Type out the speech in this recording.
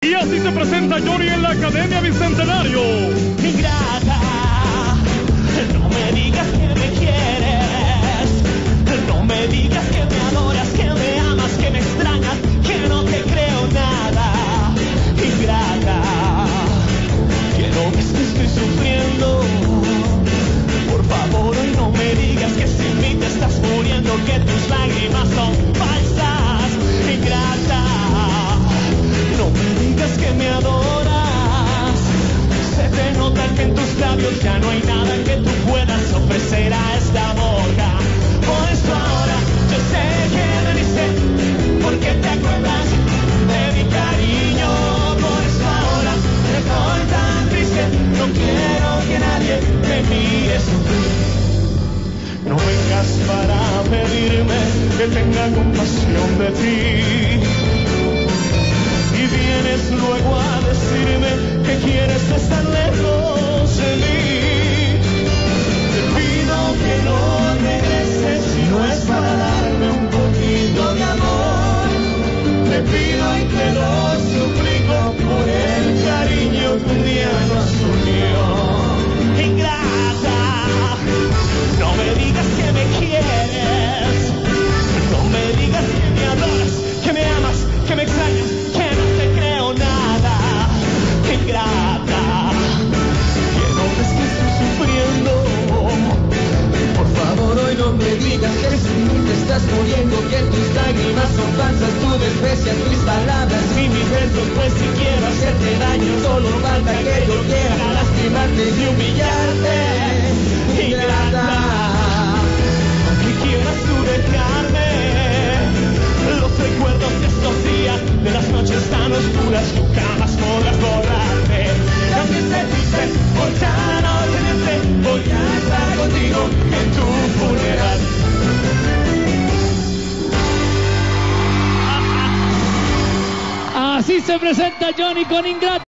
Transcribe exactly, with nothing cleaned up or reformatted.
Y así se presenta Johnny en la Academia Bicentenario. Ingrata, no me digas que me quieres, no me digas que me adoras, que me amas, que me extrañas, que no te creo nada. Ingrata, que no ves que estoy sufriendo. Por favor, hoy no me digas que sin mí te estás muriendo, que tus lágrimas son falsas. Ingrata, no me digas que me adoras. Se te nota que en tus labios ya no hay nada que tú puedas ofrecer a esta boca. Por eso ahora yo sé que me dice, porque te acuerdas de mi cariño. Por eso ahora estoy tan triste, no quiero que nadie me mire sufrir. No vengas para pedirme que tenga compasión de ti. Y vienes luego a decirme que quieres estar lejos de mí. Te pido que no regreses si no es para darme un poquito de amor. Te pido y te lo suplico por el cariño que un día nos unió. Ingrata, no me digas que me quieres, no me digas que me adoras, que me amas, que me extrañas, que no te creo nada. Ingrata, que no ves que estoy sufriendo. Por favor, hoy no me digas que sin mí te estás muriendo, que tus lágrimas son falsas, tú desprecias mis palabras y mis besos, pues si quiero hacerte daño, solo falta que yo quiera lastimarte y humillarte. Ingrata, aunque quieras tú dejarme, los recuerdos de estos días, de las noches tan oscuras, tú jamás podrás borrarte. Y aunque esté triste por ya no tenerte, voy a estar contigo en tu funeral. Así se presenta Johnny con Ingrata.